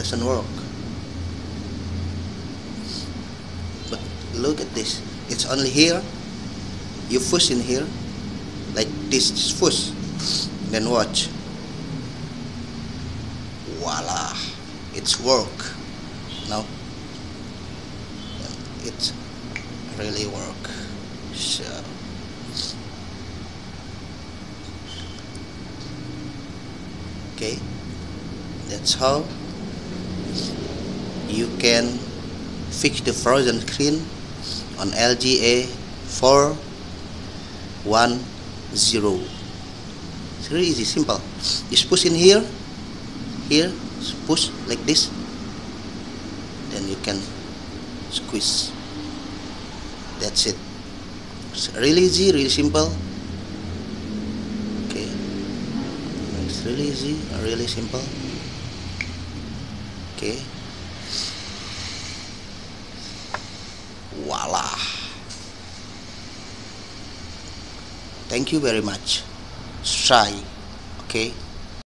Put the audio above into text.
doesn't work. But look at this, it's only here. You push in here like this, just push, then watch. Voila, it's work now. It's really work. So okay, that's how you can fix the frozen screen on LG E410. It's really easy, simple. Just push in here, push like this, then you can squeeze. That's it. It's really easy, really simple. Okay, it's really easy, really simple. Okay, voila. Thank you very much. Try. Okay.